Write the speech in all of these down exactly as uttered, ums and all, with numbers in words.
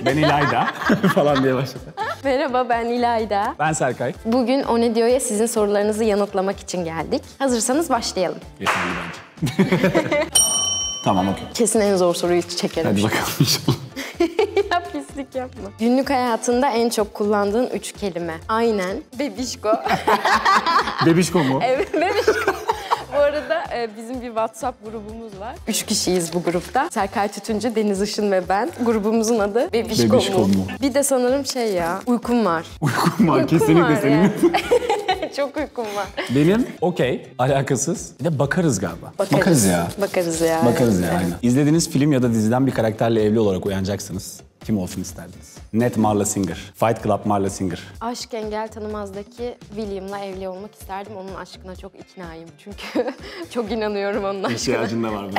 Ben İlayda falan diye başladı. Merhaba, ben İlayda. Ben Serkay. Bugün O Ne Diyor'ya sizin sorularınızı yanıtlamak için geldik. Hazırsanız başlayalım. Yeterli bence. Tamam, okey. Kesin en zor soruyu çekerim. Hadi bakalım inşallah. Ya pislik yapma. Günlük hayatında en çok kullandığın üç kelime. Aynen. Bebişko. Bebişko mu? Evet, bebişko. Bu arada e, bizim bir WhatsApp grubumuz var. Üç kişiyiz bu grupta. Serkay Tütüncü, Deniz Işın ve ben. Grubumuzun adı Bebişko, Bebişko mu? mu? Bir de sanırım şey ya, uykum var. Uykum var, Uykum kesinlikle var senin. yani. Çok uykum var. Benim okey, alakasız. Bir de bakarız galiba. Bakarız, ya. Bakarız ya. Bakarız ya, Evet. aynen. İzlediğiniz film ya da diziden bir karakterle evli olarak uyanacaksınız. Kim olsun isterdiniz? Net Marla Singer. Fight Club Marla Singer. Aşk Engel Tanımaz'daki William'la evli olmak isterdim. Onun aşkına çok iknayım çünkü çok inanıyorum onun aşkına. İhtiyacın da var buna.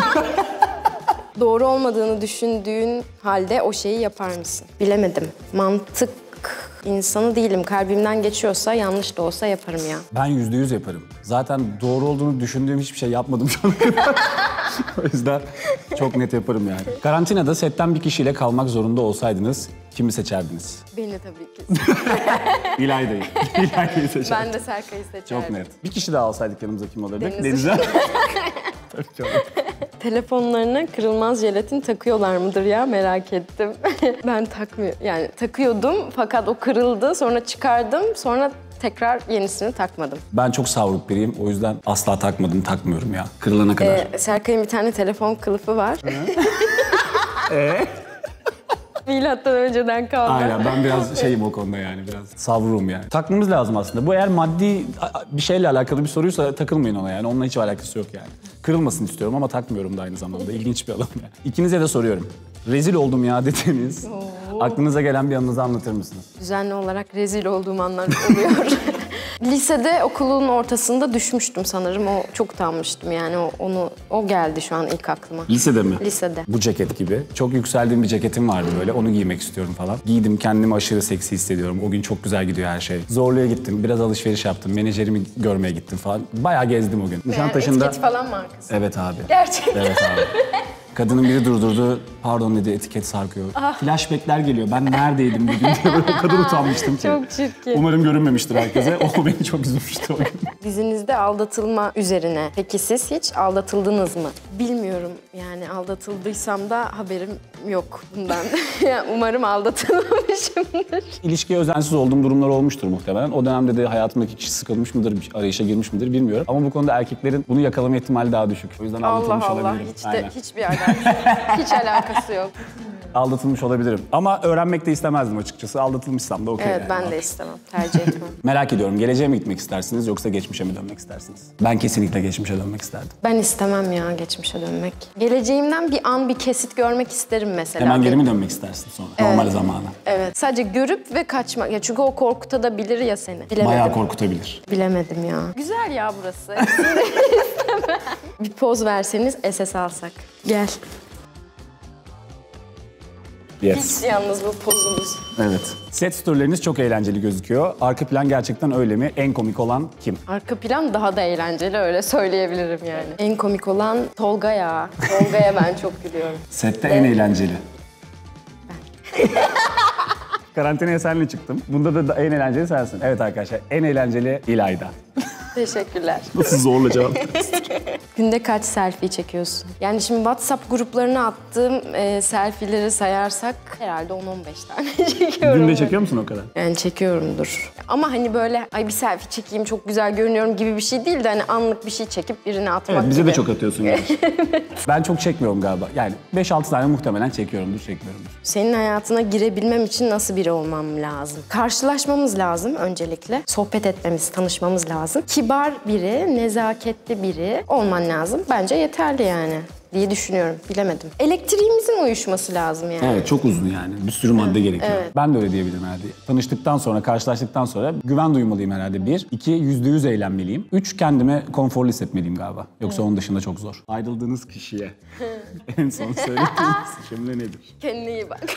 Doğru olmadığını düşündüğün halde o şeyi yapar mısın? Bilemedim. Mantık insanı değilim. Kalbimden geçiyorsa yanlış da olsa yaparım ya. Ben yüzde yüz yaparım. Zaten doğru olduğunu düşündüğüm hiçbir şey yapmadım şu ana kadar. O yüzden çok net yaparım yani. Karantinada setten bir kişiyle kalmak zorunda olsaydınız kimi seçerdiniz? Beni tabii ki. İlayda'yı. İlayda'yı seçerdim. Ben de Serkay'ı seçerdim. Çok net. Bir kişi daha alsaydık yanımıza kim olurdu? Deniz. Deniz'e. Tabii ki olur. Telefonlarına kırılmaz jelatin takıyorlar mıdır ya? Merak ettim. Ben takmıyorum. Yani takıyordum fakat o kırıldı. Sonra çıkardım. Sonra tekrar yenisini takmadım. Ben çok savruk biriyim. O yüzden asla takmadım, takmıyorum ya. Kırılana kadar. Ee, Serkay'ın bir tane telefon kılıfı var. Ee? Milattan önceden kaldı. Aynen, ben biraz şeyim o konuda yani, biraz savrurum yani. Takmamız lazım aslında. Bu eğer maddi bir şeyle alakalı bir soruysa takılmayın ona yani. Onunla hiç alakası yok yani. Kırılmasın istiyorum ama takmıyorum da aynı zamanda. İlginç bir alan yani. İkinize de soruyorum. Rezil oldum ya dediğiniz, aklınıza gelen bir anınızı anlatır mısınız? Düzenli olarak rezil olduğum anlar oluyor. Lisede okulun ortasında düşmüştüm sanırım. O çok utanmıştım yani. O, onu o geldi şu an ilk aklıma. Lisede mi? Lisede. Bu ceket gibi. Çok yükseldiğim bir ceketim vardı böyle. Onu giymek istiyorum falan. Giydim, kendimi aşırı seksi hissediyorum. O gün çok güzel gidiyor her şey. Zorlu'ya gittim, biraz alışveriş yaptım. Menajerimi görmeye gittim falan. Bayağı gezdim o gün. Nişantaşı'nda... Etiket falan markası. Evet abi. Gerçekten. Evet abi. Kadının biri durdurdu. Pardon dedi, etiket sarkıyor. Flashbackler geliyor. Ben neredeydim bugün diye böyle o kadar utanmıştım ki. Çok çirkin. Umarım görünmemiştir herkese. O beni çok üzmüştü o gün. Dizinizde aldatılma üzerine. Peki siz hiç aldatıldınız mı? Bilmiyorum yani aldatıldıysam da haberim yok bundan. Yani umarım aldatılmamışımdır. İlişkiye özensiz olduğum durumlar olmuştur muhtemelen. O dönemde de hayatımdaki kişi sıkılmış mıdır, bir arayışa girmiş midir bilmiyorum. Ama bu konuda erkeklerin bunu yakalama ihtimali daha düşük. O yüzden aldatılmış Allah Allah olabilirim. hiç de Aynen. hiçbir alakası hiç alakası yok. Aldatılmış olabilirim. Ama öğrenmek de istemezdim açıkçası. Aldatılmışsam da okey. Evet yani. ben de istemem. Tercih etmem. Merak ediyorum. Geleceğe mi gitmek istersiniz yoksa geçmişe mi dönmek istersiniz? Ben kesinlikle geçmişe dönmek isterdim. Ben istemem ya geçmişe dönmek. Geleceğimden bir an bir kesit görmek isterim mesela. Hemen geri mi dönmek istersin sonra? Normal zamana. Evet. Sadece görüp ve kaçmak. Ya çünkü o korkutabilir ya seni. Bilemedim. Bayağı korkutabilir. Bilemedim ya. Güzel ya burası. Bir poz verseniz S S alsak. Gel. Yes. Hiç yalnız bu pozumuz. Evet. Set storyleriniz çok eğlenceli gözüküyor. Arka plan gerçekten öyle mi? En komik olan kim? Arka plan daha da eğlenceli öyle söyleyebilirim yani. En komik olan Tolga ya. Tolga'ya ben çok gülüyorum. Sette en eğlenceli. Ben. Karantinaya senle çıktım. Bunda da en eğlenceli sensin. Evet arkadaşlar, en eğlenceli İlayda. Teşekkürler. Nasıl zorla cevap? Günde kaç selfie çekiyorsun? Yani şimdi WhatsApp gruplarına attığım e, selfie'leri sayarsak herhalde on on beş tane çekiyorum. Günde çekiyor musun o kadar? Yani çekiyorumdur. Ama hani böyle ay bir selfie çekeyim çok güzel görünüyorum gibi bir şey değil de hani anlık bir şey çekip birine atmak Evet, bize gibi. de çok atıyorsun yani. Ben çok çekmiyorum galiba. Yani beş altı tane muhtemelen çekiyorumdur, çekmiyorumdur. Senin hayatına girebilmem için nasıl biri olmam lazım? Karşılaşmamız lazım öncelikle. Sohbet etmemiz, tanışmamız lazım. Kibar biri, nezaketli biri olman lazım. Bence yeterli yani diye düşünüyorum. Bilemedim. Elektriğimizin uyuşması lazım yani. Evet, çok uzun yani. Bir sürü madde gerekiyor. Evet. Ben de öyle diyebilirim herhalde. Tanıştıktan sonra, karşılaştıktan sonra güven duymalıyım herhalde bir. İki, yüzde yüz eğlenmeliyim. Üç, kendime konforlu hissetmeliyim galiba. Yoksa onun dışında çok zor. Ayrıldığınız kişiye en son söylediğiniz cümle nedir? Kendine iyi bak.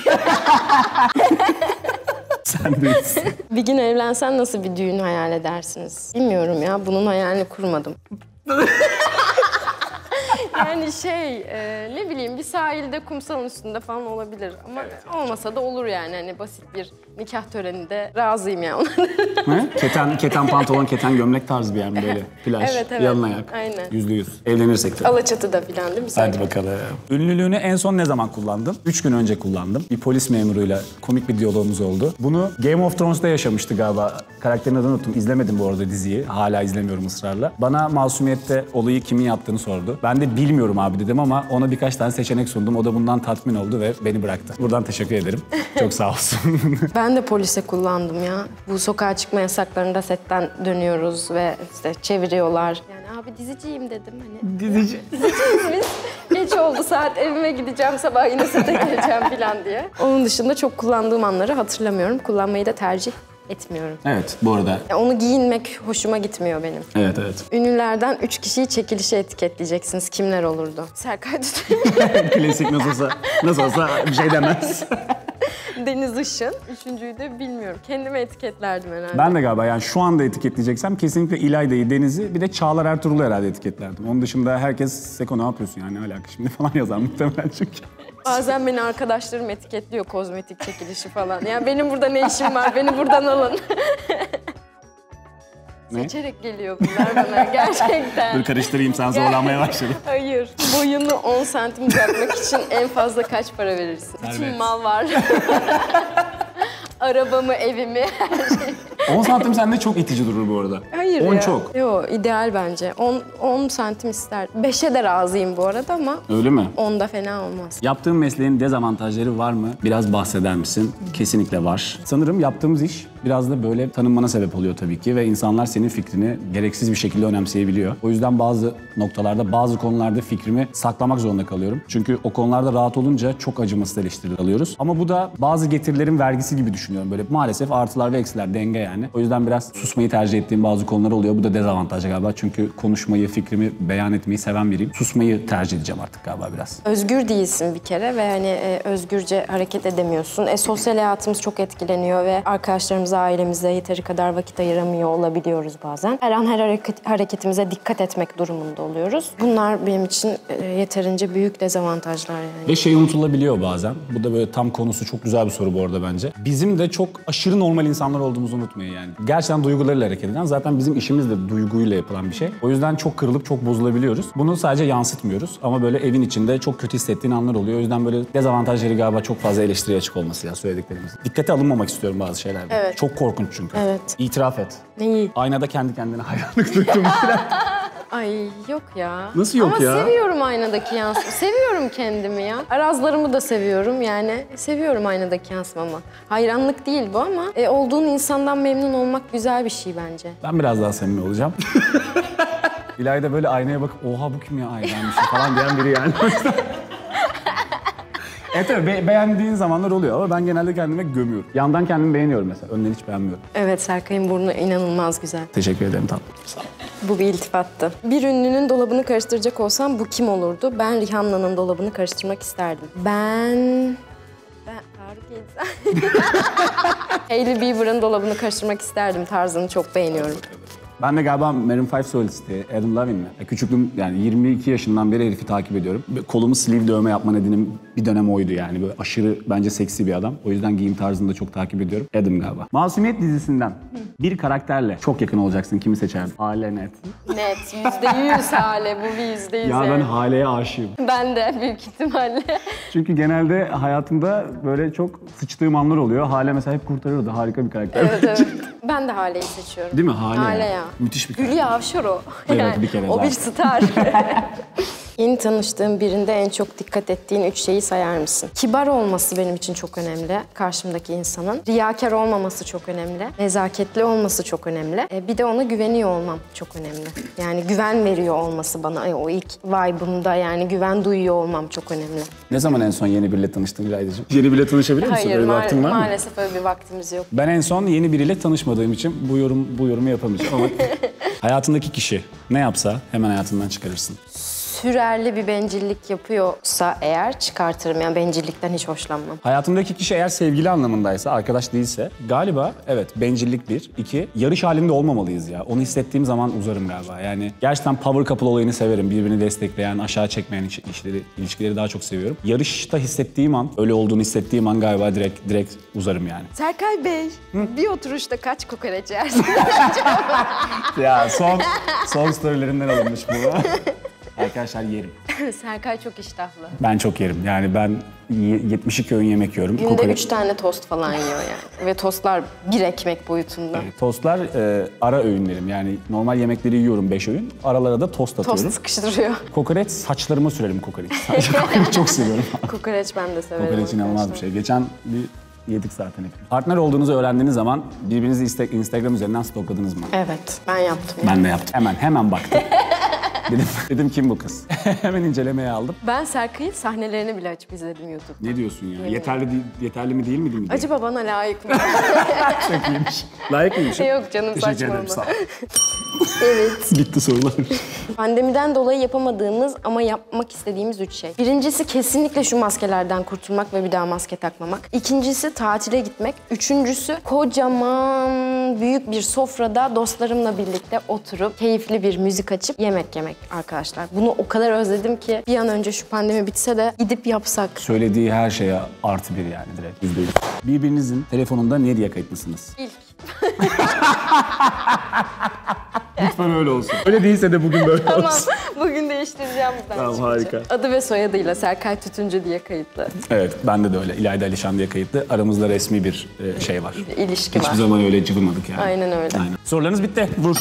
Sendeyiz. Bir gün evlensen nasıl bir düğün hayal edersiniz? Bilmiyorum ya. Bunun hayalini kurmadım. Yani şey, e, ne bileyim bir sahilde kumsalın üstünde falan olabilir. Ama olmasa da olur yani. Hani basit bir nikah töreninde razıyım yani. Ne? Keten, keten pantolon, keten gömlek tarzı bir yer mi böyle? Plaj, Evet, evet. yalın ayak. Aynen. Yüzde yüz. Evlenirsek tabii. Alaçatı'da falan değil mi? Hadi bakalım. Ünlülüğünü en son ne zaman kullandın? Üç gün önce kullandım. Bir polis memuruyla komik bir diyalogumuz oldu. Bunu Game of Thrones'ta yaşamıştı galiba. Karakterin adını unuttum. İzlemedim bu arada diziyi. Hala izlemiyorum ısrarla. Bana Masumiyet'te olayı kimin yaptığını sordu. Ben de bilmiyorum abi dedim ama ona birkaç tane seçenek sundum. O da bundan tatmin oldu ve beni bıraktı. Buradan teşekkür ederim. Çok sağ olsun. Ben de polise kullandım ya. Bu sokağa çıkma yasaklarında setten dönüyoruz ve işte çeviriyorlar. Yani abi diziciyim dedim hani. Dizici. Biz geç oldu saat evime gideceğim sabah yine sete geleceğim falan diye. Onun dışında çok kullandığım anları hatırlamıyorum. Kullanmayı da tercih etmiyorum. Evet bu arada. Ya onu giyinmek hoşuma gitmiyor benim. Evet evet. Ünlülerden üç kişiyi çekilişe etiketleyeceksiniz. Kimler olurdu? Serkay Tütün, Klasik nasıl olsa, nasıl olsa bir şey demez. Deniz Işın. Üçüncüyü de bilmiyorum. Kendime etiketlerdim herhalde. Ben de galiba yani şu anda etiketleyeceksem kesinlikle İlayda'yı, Deniz'i bir de Çağlar Ertuğrul'u herhalde etiketlerdim. Onun dışında herkes Seko ne yapıyorsun yani ne alaka şimdi falan yazar muhtemelen çünkü. Bazen beni arkadaşlarım etiketliyor kozmetik çekilişi falan. Yani benim burada ne işim var, beni buradan alın. Ne? Seçerek geliyor bunlar bana gerçekten. Dur karıştırayım sen zorlanmaya başladın. Hayır. Boyunu on santim uzatmak için en fazla kaç para verirsin? Bütün Evet. mal var. Arabamı, evimi, her şeyi. on santim sende çok itici durur bu arada. Hayır on ya. çok. Yo, ideal bence. on, on santim ister. beşe de razıyım bu arada ama Öyle mi? onda fena olmaz. Yaptığın mesleğin dezavantajları var mı? Biraz bahseder misin? Kesinlikle var. Sanırım yaptığımız iş biraz da böyle tanınmana sebep oluyor tabii ki ve insanlar senin fikrini gereksiz bir şekilde önemseyebiliyor. O yüzden bazı noktalarda, bazı konularda fikrimi saklamak zorunda kalıyorum. Çünkü o konularda rahat olunca çok acımasız eleştiri alıyoruz. Ama bu da bazı getirilerin vergisi gibi düşünüyorum. Böyle maalesef artılar ve eksiler, denge yani. O yüzden biraz susmayı tercih ettiğim bazı konular oluyor. Bu da dezavantaj galiba. Çünkü konuşmayı, fikrimi beyan etmeyi seven biriyim. Susmayı tercih edeceğim artık galiba biraz. Özgür değilsin bir kere ve hani e, özgürce hareket edemiyorsun. E, sosyal hayatımız çok etkileniyor ve arkadaşlarımıza, ailemize yeteri kadar vakit ayıramıyor olabiliyoruz bazen. Her an her hareket, hareketimize dikkat etmek durumunda oluyoruz. Bunlar benim için e, yeterince büyük dezavantajlar yani. Ve şey unutulabiliyor bazen. Bu da böyle tam konusu çok güzel bir soru bu arada bence. Bizim de çok aşırı normal insanlar olduğumuzu unutmayın yani. Gerçekten duygularıyla hareket eden. Zaten bizim işimiz de duyguyla yapılan bir şey. O yüzden çok kırılıp çok bozulabiliyoruz. Bunu sadece yansıtmıyoruz. Ama böyle evin içinde çok kötü hissettiğin anlar oluyor. O yüzden böyle dezavantajları galiba çok fazla eleştiriye açık olması ya söylediklerimiz. Dikkate alınmamak istiyorum bazı şeylerde. Evet. Çok korkunç çünkü. Evet. İtiraf et. Neyi? Aynada kendi kendine hayranlık duydum. Ay yok ya. Nasıl yok Ama ya? Ama seviyorum aynadaki yansıma. Seviyorum kendimi ya. Arazlarımı da seviyorum yani. Seviyorum aynadaki yansımamı. Hayranlık değil bu ama e, olduğun insandan memnun olmak güzel bir şey bence. Ben biraz daha samimi olacağım. İlayda böyle aynaya bakıp oha bu kim ya ay benmişim falan diyen biri yani. Evet tabii be- beğendiğin zamanlar oluyor ama ben genelde kendime gömüyorum. Yandan kendimi beğeniyorum mesela. Önden hiç beğenmiyorum. Evet, Serkay'ın burnu inanılmaz güzel. Teşekkür ederim tatlım. Sağ ol. Bu bir iltifattı. Bir ünlünün dolabını karıştıracak olsam bu kim olurdu? Ben Rihanna'nın dolabını karıştırmak isterdim. Ben... Ben Tarık İnsan. Hailey Bieber'ın dolabını karıştırmak isterdim. Tarzını çok beğeniyorum. Ben de galiba Maroon beş solisti Adam Levine mi? Ya küçüklüğüm yani yirmi iki yaşından beri herifi takip ediyorum. Kolumu sleeve dövme yapma nedenim bir dönem oydu yani. Böyle aşırı bence seksi bir adam. O yüzden giyim tarzını da çok takip ediyorum. Adam galiba. Masumiyet dizisinden bir karakterle çok yakın olacaksın. Kimi seçerdin? Hale net. Net. Yüzde yüz Hale. Bu bir yüzde yüz. Ya ben yani. Hale'ye aşığım. Ben de büyük ihtimalle. Çünkü genelde hayatımda böyle çok sıçtığım anlar oluyor. Hale mesela hep kurtarırdı. Harika bir karakter. Evet evet. Ben de Hale'yi seçiyorum. Değil mi? Hale. Hale ya. Müthiş bir karakter. Hülya Avşar o. Evet, bir kere O bir zaten. star. Yeni tanıştığın birinde en çok dikkat ettiğin üç şeyi sayar mısın? Kibar olması benim için çok önemli, karşımdaki insanın. Riyakar olmaması çok önemli. Nezaketli olması çok önemli. E, bir de ona güveniyor olmam çok önemli. Yani güven veriyor olması bana. E, o ilk vibe'ımda yani güven duyuyor olmam çok önemli. Ne zaman en son yeni biriyle tanıştın İlayda'cığım? Yeni biriyle tanışabilir misin? Hayır, Öyle bir ma- vaktin var mı? maalesef öyle bir vaktimiz yok. Ben en son yeni biriyle tanışmadığım için bu yorum bu yorumu yapamayacağım ama hayatındaki kişi ne yapsa hemen hayatından çıkarırsın. türerli bir bencillik yapıyorsa eğer çıkartırım. Yani bencillikten hiç hoşlanmam. Hayatımdaki kişi eğer sevgili anlamındaysa, arkadaş değilse galiba evet bencillik bir. İki, yarış halinde olmamalıyız ya. Onu hissettiğim zaman uzarım galiba. Yani gerçekten power couple olayını severim. Birbirini destekleyen, aşağı çekmeyen iş- işleri, ilişkileri daha çok seviyorum. Yarışta hissettiğim an, öyle olduğunu hissettiğim an galiba direkt direkt uzarım yani. Serkay Bey, bir oturuşta kaç kokoreç yersin? Ya son son storylerinden alınmış bu. Arkadaşlar yerim. Serkay çok iştahlı. Ben çok yerim. Yani ben y- yetmiş iki öğün yemek yiyorum. Günde Kokoreç- üç tane tost falan yiyor yani. Ve tostlar bir ekmek boyutunda. Tostlar e, ara öğünlerim. Yani normal yemekleri yiyorum beş öğün. Aralara da tost atıyorum. Tost sıkıştırıyor. Kokoreç saçlarıma sürerim kokoreç. Sadece kokoreç çok seviyorum. Kokoreç ben de severim. Kokoreç inanılmaz bir arkadaşlar. şey. Geçen bir yedik zaten hep. Partner olduğunuzu öğrendiğiniz zaman birbirinizi Insta- Instagram üzerinden stalkladınız mı? Evet, ben yaptım. Ben de yaptım. Hemen hemen baktım. dedim, dedim kim bu kız? Hemen incelemeye aldım. Ben Serkay'ın sahnelerini bile açıp izledim YouTube'da. Ne diyorsun ya? Yeterli değil, yeterli mi değil mi? Değil mi? Acaba bana layık mı? Çok iyiymiş. Layık mıymışım? Yok canım, Teşekkür saçmalama. ederim sağ ol. Evet. Gitti sorular. Pandemiden dolayı yapamadığımız ama yapmak istediğimiz üç şey. Birincisi kesinlikle şu maskelerden kurtulmak ve bir daha maske takmamak. İkincisi tatile gitmek. Üçüncüsü kocaman büyük bir sofrada dostlarımla birlikte oturup keyifli bir müzik açıp yemek yemek arkadaşlar. Bunu o kadar özledim ki bir an önce şu pandemi bitse de gidip yapsak. Söylediği her şeye artı bir yani direkt. Yüzde yüz. Birbirinizin telefonunda ne diye kayıtlısınız? İlk. Lütfen öyle olsun. Öyle değilse de bugün böyle Tamam, olsun. bugün değiştireceğim ben. Tamam, çıkınca. harika. Adı ve soyadıyla Serkay Tütüncü diye kayıtlı. Evet, bende de öyle. İlayda Alişan diye kayıtlı. Aramızda resmi bir e, şey var. İlişki Hiçbir var. zaman öyle cıvımadık yani. Aynen öyle. Aynen. Sorularınız bitti. Vur.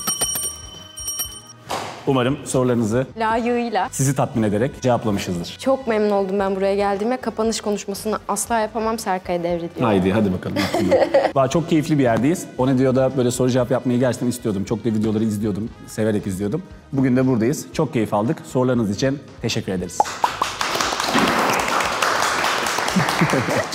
Umarım sorularınızı Layığıyla. sizi tatmin ederek cevaplamışızdır. Çok memnun oldum ben buraya geldiğime. Kapanış konuşmasını asla yapamam, Serkay'a devrediyorum. Haydi hadi bakalım. Valla çok keyifli bir yerdeyiz. O ne diyor da böyle soru cevap yapmayı gerçekten istiyordum. Çok da videoları izliyordum. Severek izliyordum. Bugün de buradayız. Çok keyif aldık. Sorularınız için teşekkür ederiz.